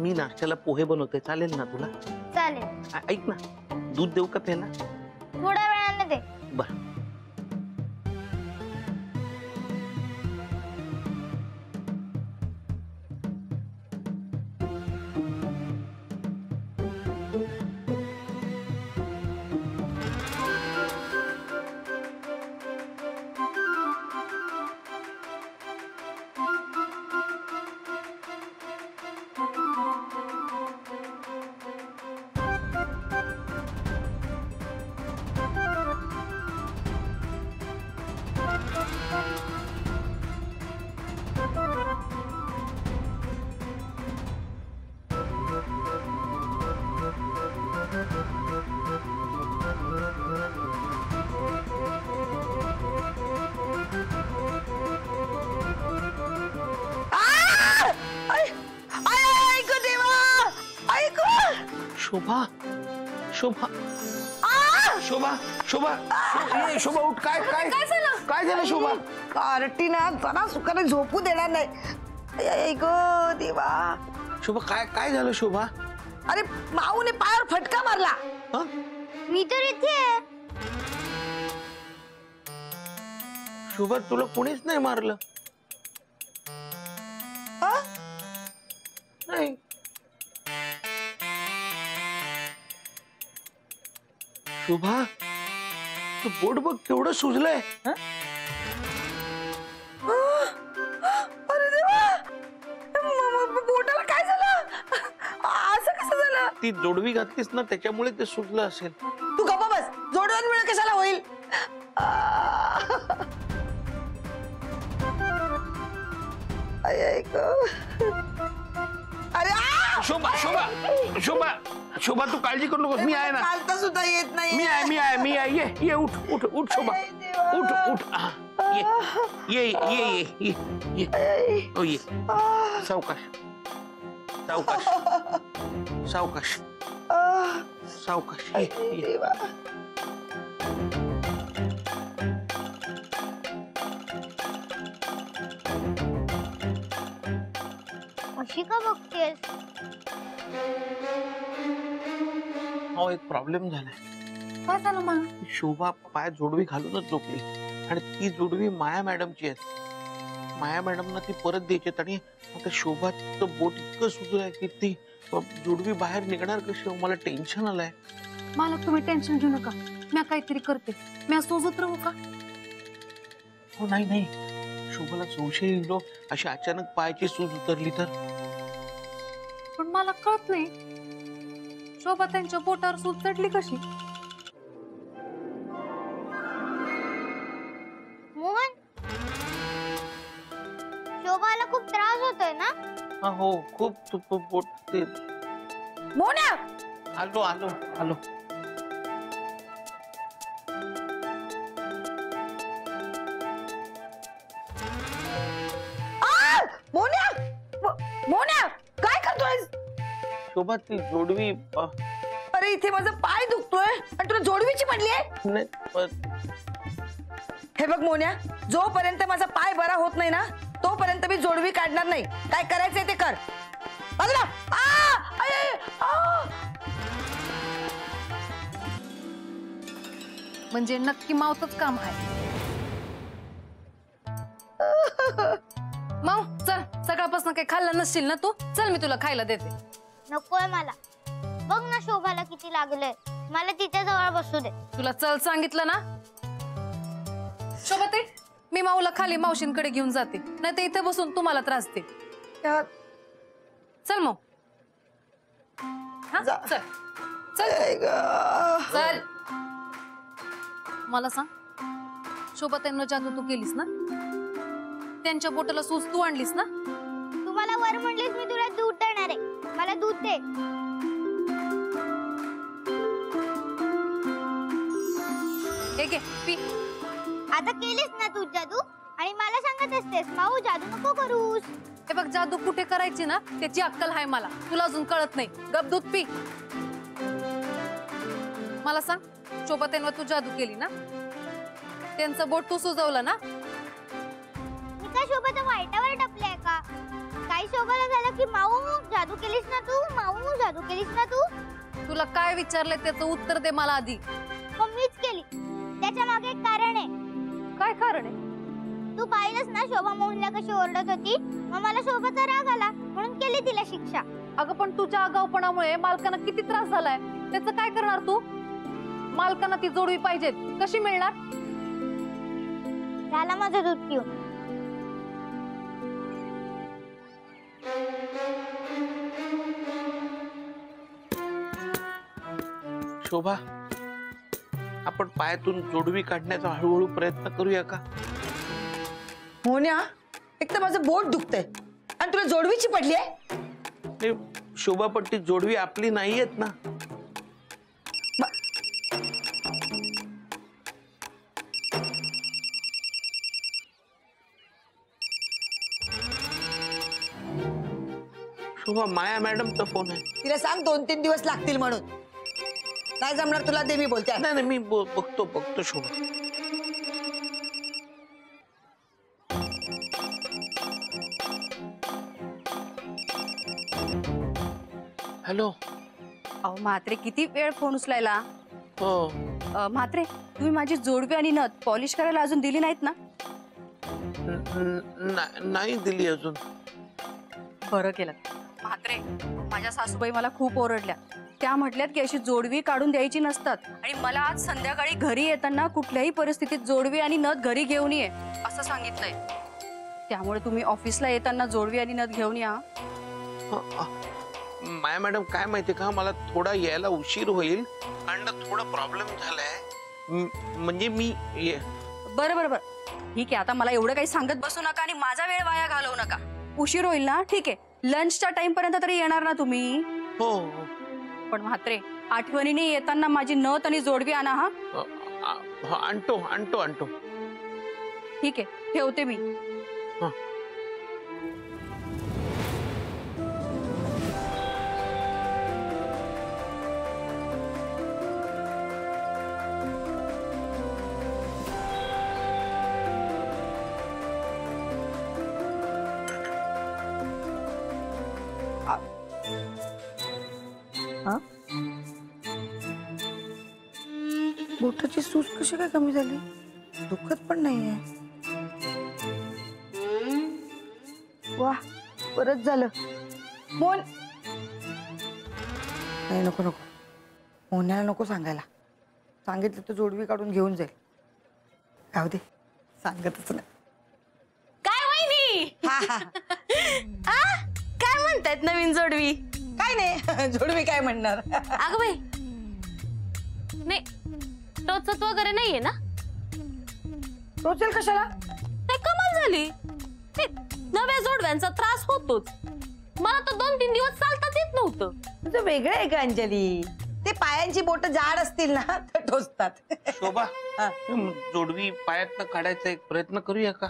मी नाश्त्याला पोहे बनवते, चालेल ना तुला? चालेल. ऐक ना, दूध देऊ का प्यायला? थोड्या वेळाने दे. बरं. शोभा शोभा शोभा शोभा शोभा उठ. काय काय काय झालं शोभा? कार्टी ना जरा सुखाने झोपू देणार नाही. गो देवा. शोभा काय काय झालं शोभा? अरे माऊने पायावर फटका मारला. मी तर इथे. शोभा तुला कोणीच नाही मारलं? नाही. शोभा तू बोट बघ केवढं सुजलंय. अरे देवा, बोटाला काय झालं? असं कसं झालं? ती जोडवी घातलीस ना त्याच्यामुळे ते सुजलं असेल. तू गप्पा बस. जोडव्यांमुळे कशाला होईल? अरे शोभा शोभा शोभा शोभा तू काळजी करू नकोस, मी आहे ना. चालता सुद्धा येत नाही. मी आहे. ये उठ उठ उठ शोभा. उठ उठ. ये ये ये ये ये ओ ये. सावकाश सावकाश सावकाश सावकाश. ये. अशी का बघतेस? हो एक प्रॉब्लेम झालाय. काय झालं मग? शोभा पायात जोडवी घालूनच झोपली आणि ती जोडवी माया मॅडमची आहे. माया मॅडमना ती परत द्यायची आणि आता शोभाचं बोट इतकं सुजलंय की ती जोडवी बाहेर निघणार कशी? मला टेन्शन आलंय. मला तुम्ही टेन्शन घेऊ नका, मी काहीतरी करते. मी सोजत राहू का? हो नाही नाही, शोभाला संशय येईल अशी अचानक पायाची सूज उतरली तर. पण मला कळत नाही शोभा त्यांच्या बोटावर सूज चढली कशी? मोहन, शोभाला खूप त्रास होतोय ना? हो खूप बोट ते. मोन्या आलो आलो आलो. मोन्या मोन्या काय करतोय? शोभा ती जोडवी. अरे इथे माझा पाय दुखतोय आणि तुला जोडवीची म्हणलीये? हे बघ मोन्या, जोपर्यंत माझा पाय बरा होत नाही ना तोपर्यंत मी जोडवी काढणार नाही. काय करायचंय ते कर. म्हणजे नक्की मावतच काम आहे. माव चल, सकाळपासून काही खाल्लं नसशील ना तू. चल मी तुला खायला देते. नकोय मला. बघ ना शोभाला किती लागलंय. मला तिच्या जवळ बसू दे. तुला चल सांगितलं ना. शोभा ते मी माऊला खाली मावशींकडे घेऊन जाते, नाही तर इथे बसून तुम्हाला त्रास दे. चल मग. चल चल चल. मला सांग, शोभा त्यांना जादू तू केलीस ना? त्यांच्या बोटाला सूज तू आणलीस ना? तू मला वर म्हणलीस मी तुला दूध देणार आहे. मला दूध दे. हे घे पी. आता केलीस ना तू जादू आणि मला सांगत असतेस माऊ जादू नको करूस. हे बघ, जादू कुठे करायची ना त्याची अक्कल आहे मला. तुला अजून कळत नाही. गप दूध पी. मला सांग, शोभा त्यांना तू जादू केली ना? त्यांचं बोट तू सुजवलं ना? मी का शोभाच्या वाईटावर टपले का? काय काही शोभाला झालं की माऊ जादू केलीस ना तू, माऊ जादू केलीस ना तू. तुला काय विचारलंय त्याचं उत्तर दे मला आधी. मग मीच केली. त्याच्या मागे एक कारण आहे. काय कारण आहे? तू पाहिलंस ना शोभा मोहनला कशी ओरडत होती, मग मला शोभाचा राग आला म्हणून केली तिला शिक्षा. अगं पण तुझ्या आगाऊपणामुळे मालकांना किती त्रास झालाय, त्याचं काय करणार तू? मालकांना ती जोडवी पाहिजेत, कशी मिळणार? झाला माझं दूध पिऊन. शोभा, आपण पायातून जोडवी काढण्याचा हळूहळू प्रयत्न करूया का? मोन्या, एक तर माझं बोट दुखतंय आणि तुला जोडवीची पडली आहे. हे शोभा, पण ती जोडवी आपली नाहीयेत ना. शोभा, माया मॅडमचा फोन आहे. तिला सांग 2-3 दिवस लागतील म्हणून. नाही जमणार तुला दे, मी बोलते. नाही नाही, मी बघतो शोभा. हॅलो. अहो म्हात्रे, किती वेळ फोन उचलायला. हो. म्हात्रे, तुम्ही माझी जोडवी आणि नथ पॉलिश करायला अजून दिली नाहीत ना? नाही दिली अजून. बरं केलं. म्हात्रे, माझ्या सासूबाई मला खूप ओरडल्या. त्या म्हटल्यात की अशी जोडवी काढून द्यायची नसतात आणि मला आज संध्याकाळी घरी येताना कुठल्याही परिस्थितीत जोडवी आणि नथ घरी घेऊन ये असं सांगितलंय. त्यामुळे तुम्ही ऑफिसला येताना जोडवी आणि नथ घेऊन या. माया मॅडम, काय माहितीये का, मला थोडा यायला उशीर होईल आणि थोडा प्रॉब्लेम झालाय. म्हणजे मी बरं बरं बरं ठीक आहे. आता मला एवढं काही सांगत बसू नका आणि माझा वेळ वाया घालवू नका. उशीर होईल ना, ठीक आहे. लंचच्या टाइम पर्यंत तरी येणार ना तुम्ही? हो. पण म्हात्रे, आठवणीने येताना माझी नथ आणि जोडवी आणा. हा, आणतो. ठीक आहे, ठेवते मी. बोटाची सूज कशी काय कमी झाली? दुखत पण नाहीये. वाह, परत झालं. मोन, नाही नको. मोन्याला नको सांगायला. सांगितलं तर जोडवी काढून घेऊन जाईल. राहू दे, सांगतच नाही. काय वहिनी? काय म्हणतायत नवीन जोडवी? काय नाही, जोडवी काय म्हणणार. अगं बाई, नाही टोचत वगैरे नाहीये ना? टोचेल कशाला? नाही, कमाल झाली. नव्या जोडव्यांचा त्रास होतोच. मला तर 2-3 दिवस चालताच येत नव्हतं. तुझं वेगळं आहे का अंजली? ते पायांची बोट जाड असतील ना तर टोचतात. शोभा, जोडवी पायातनं काढायचा एक प्रयत्न करूया का?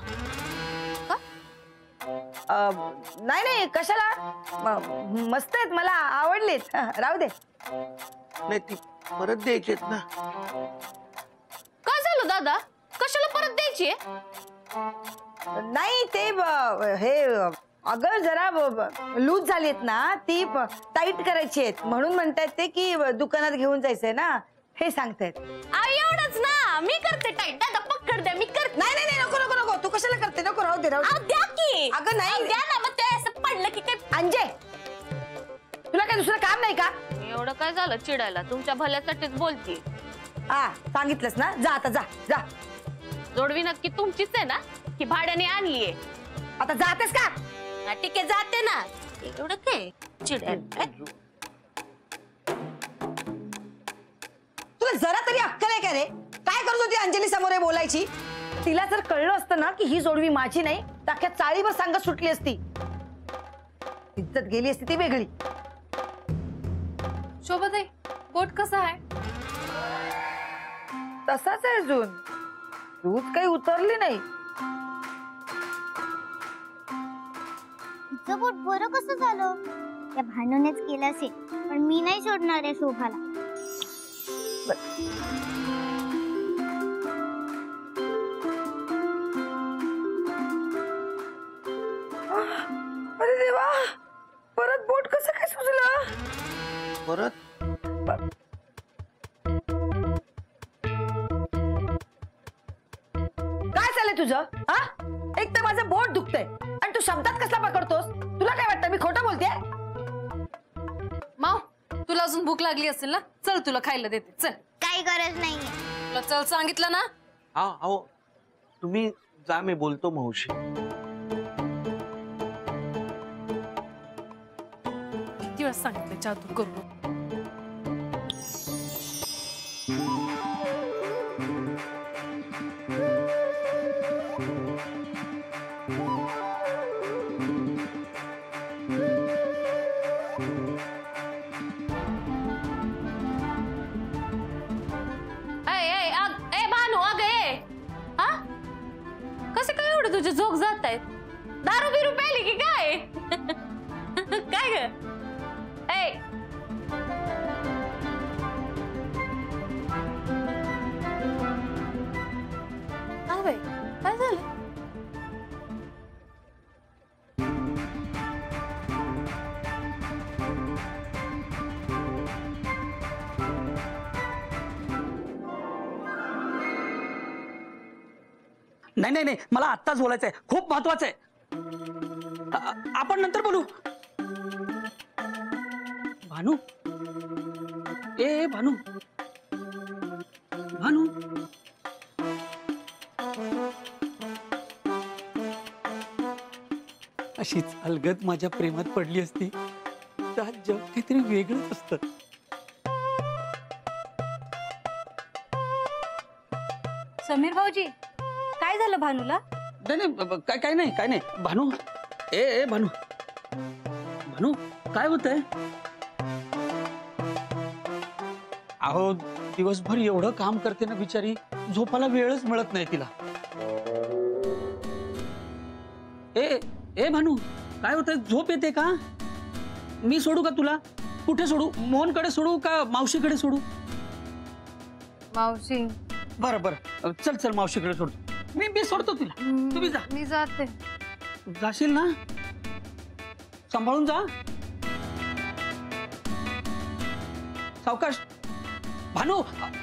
नाही, कशाला? मस्त आहेत, मला आवडलेत. राहू दे. नाही, ती परत द्यायचीत ना. काय झालं दादा? कशाला परत द्यायची? नाही, ते हे अगं जरा लूज झालीत ना, ती टाईट करायची आहेत म्हणून म्हणतायत ते की दुकानात घेऊन जायचंय ना, हे सांगतायत. एवढंच ना, मी करते टाईट. दादा पकड द्या, मी करते. नाही, नको. तू कशाला करते? नको, राहू दे. द्या की. अगं नाही, द्या ना. मग ते असं पडलं की काय? अंजय, तुला काय दुसरं काम नाही का? एवढं काय झालं चिडायला? तुमच्या भल्यासाठीच बोलते. हा, सांगितलंस ना. जा आता, जा. जोडवी नक्की तुमचीच आहे ना की भाड्याने आणलीये? आता जातेस का? ठीक आहे, जाते ना. एवढं काय चिडायला? तुला जरा तरी अक्कल आहे का रे? काय करत होती अंजली समोर बोलायची? तिला जर कळलं असतं ना की ही जोडवी माझी नाही, तर अख्ख्या चाळीवर सांगत सुटली असती. इज्जत गेली असती ती वेगळी. शोभाताई, पोट कसं आहे? तसाच आहे अजून. दूध काही उतरली नाही. तिचं पोट बरं कसं झालं? त्या भांडूनच केलं असेल, पण मी नाही सोडणार आहे शोभाला. अरे देवा, परत काय चाललंय तुझं? हा, एक तर माझं बोट दुखतंय आणि तू शब्दात कसला पकडतोस? तुला काय वाटतं मी खोटं बोलतेय? माव, तुला अजून भूक लागली असेल ना, चल तुला खायला देते, चल. काही गरज नाहीये. तुला चल सांगितलं ना. हा अहो तुम्ही जा, मी बोलतो मावशी. किती वेळा सांगितलं जादू करू. तुझे झोक जात आहेत. दारू बिरू प्याली की काय? काय ग? ए बाई, काय झालं? नाही नाही नाही, मला आत्ताच बोलायचंय, खूप महत्वाचं आहे. आपण नंतर बोलू. भानू, ए भानू, भानू. अशीच अलगद माझ्या प्रेमात पडली असती तर आज जग काहीतरी वेगळंच असतं. समीर भाऊजी, काय झालं भानूला? नाही नाही, काय नाही भानू. ए भानू, भानू काय होतंय? अहो दिवसभर एवढं काम करते ना बिचारी, झोपायला वेळच मिळत नाही तिला. ए भानू, काय होतंय? झोप येते का? मी सोडू का तुला? कुठे सोडू? मोहनकडे सोडू का मावशीकडे सोडू? मावशी. बरं बरं, चल चल मावशीकडे सोडतो. मी सोडतो तिला, तुम्ही जा. मी जाते. जाशील ना? सांभाळून जा. सावकाश. भानू,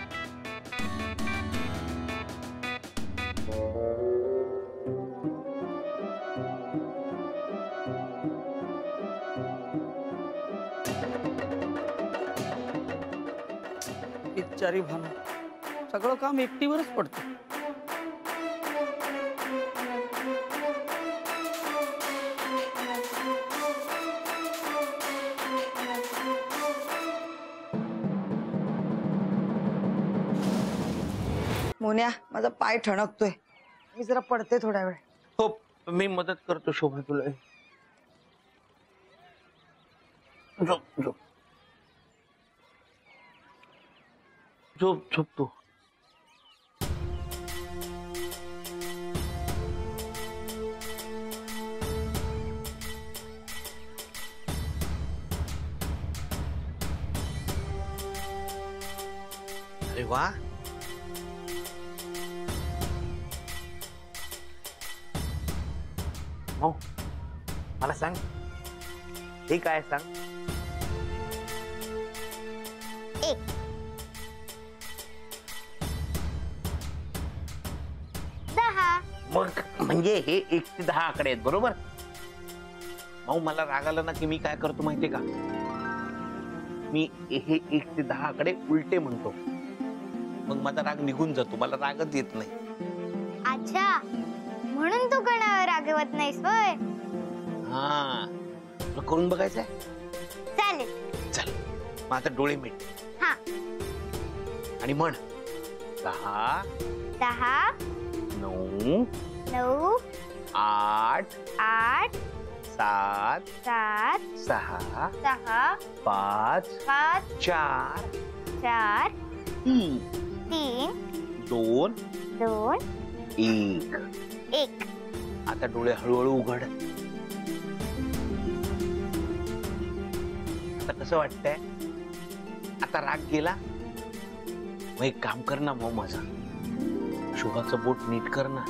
बिचारी भानू, सगळं काम एकटीवरच पडतं. मोन्या, माझा पाय ठणकतोय, मी जरा पडते थोडा वेळ. हो, मी मदत करतो शोभा तुला. झोप झोप झोप झोप तू. अरे वा, हो मला सांग, हे काय सांग? 1 10. मग म्हणजे हे 1 ते 10 आकडे आहेत, बरोबर? मग मला राग आला ना की मी काय करतो माहितीये का? मी हे 1 ते 10 आकडे उलटे म्हणतो, मग माझा राग निघून जातो, मला रागच येत नाही. अच्छा, म्हणून तू कोणावर रागवत नाहीस होय? हा, तुला करून बघायचंय? चालेल. चल, मग आता डोळे मिट. हा. आणि म्हण 10 10 9 9 8 8 7 7 6 6 5 5 4 4 3 3 2 2 1. 1. आता डोळे हळूहळू उघड. आता कसं वाटतंय? आता राग गेला? मग एक काम कर ना, मग माझा शोभाचं बोट नीट कर ना.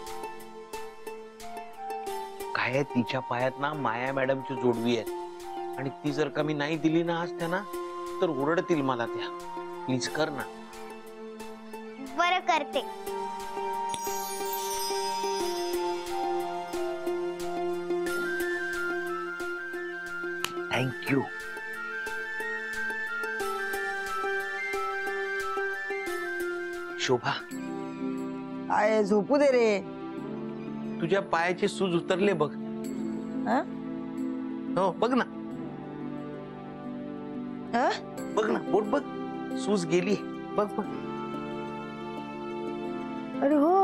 काय आहे तिच्या पायात ना माया मॅडमची जोडवी आहे. आणि ती जर का मी नाही दिली ना आज त्यांना तर ओरडतील मला त्या. प्लीज कर ना. बरं करते. थँक्यू. शोभा, काय झोपू दे रे. तुझ्या पायाचे सूज उतरले बघ. हं? हो बघ ना. हं? बघ ना बोट बघ. सूज गेली. बघ बघ. अरे हो.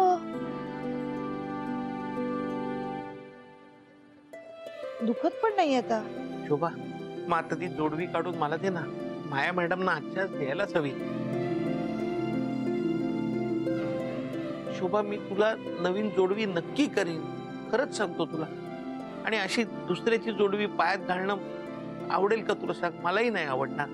दुखत पण नाही आता. शोभा, मग आता ती जोडवी काढून मला दे ना. माया मॅडम ना आजच्याच द्यायलाच हवी. शोभा, मी तुला नवीन जोडवी नक्की करेन. खरंच सांगतो तुला. आणि अशी दुसऱ्याची जोडवी पायात घालणं आवडेल का तुला सांग? मलाही नाही आवडणार.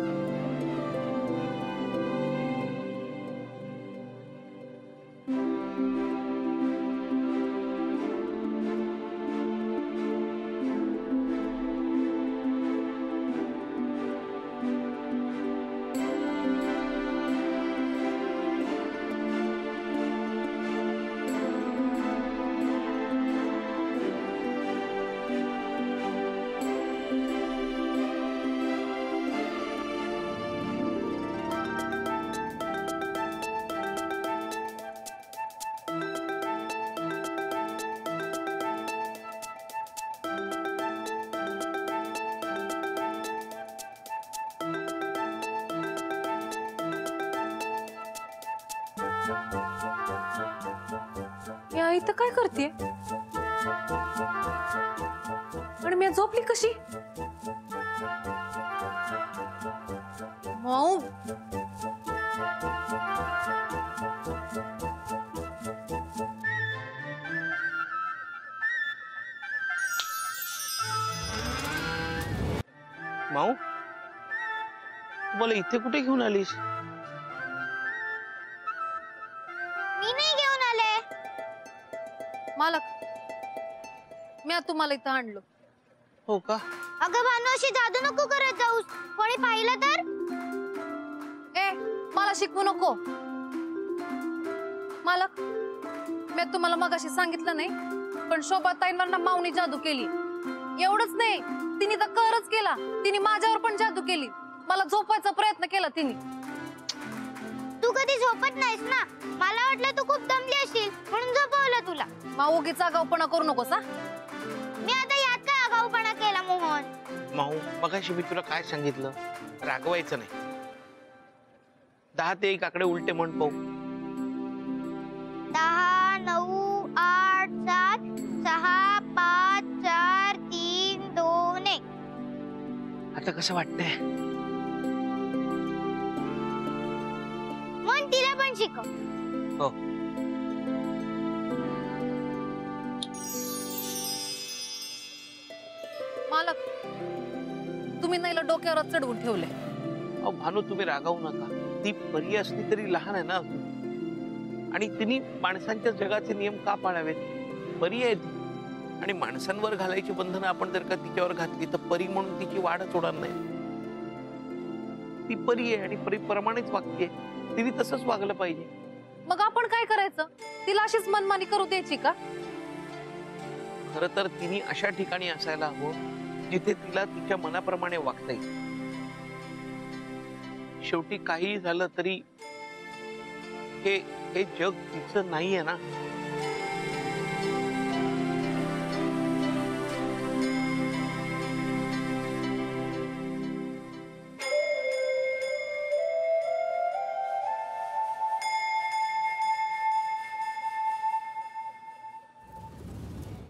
या इथं काय करते आणि मी झोपली कशी? माऊ, माऊ, मला इथे कुठे घेऊन आलीस? मी नाही घेऊन आले. मालक, मी आज तुम्हाला इथं आणलो. हो का? अगं भानू, अशी जादू नको करत जाऊस. कोणी पाहिलं तर? ए, मला शिकवू नको. मालक, मी तुम्हाला मगाशी सांगितलं नाही, पण शोभा ताईंवर ना माऊनी जादू केली. एवढंच नाही, तिने तर करच केला. तिने माझ्यावर पण जादू केली. मला झोपायचा प्रयत्न केला तिने. तू कधी झोपत नाहीस ना. मला वाटलं तू खूप दमली असशील म्हणून झोपवलं तुला. उगीच आगाऊपणा करू नकोस हा. मी आता यात काय आगाऊपणा केला मोहन? माऊ, मगाशी मी तुला काय सांगितलं? रागवायचं नाही. 10 ते 1 आकडे उलटे म्हण पाहू. 10, 9, 8, 7, 6, 5, 4, 3, 2, 1. आता कसं वाटतंय? मन तिला पण शिकव. हो. मालक, तुम्ही नाहीला डोक्यावर चढवून ठेवले. अहो भानू, तुम्ही रागावू नका. ती परी असली तरी लहान आहे ना अजून. आणि तिने माणसांच्या जगाचे नियम का पाळावेत? परी आहे ती. आणि माणसांवर घालायची बंधनं आपण जर का तिच्यावर घातली तर परी म्हणून तिची वाढच होणार नाही. ती परी आहे आणि परीप्रमाणेच वागते. तिने तसंच वागलं पाहिजे. मग आपण काय करायचं? तिला अशीच मनमानी करू द्यायची का? खरं तर तिने अशा ठिकाणी असायला हवं जिथे तिला तिच्या मनाप्रमाणे वागता येईल. शेवटी काही झालं तरी हे जग तिचं नाहीये ना.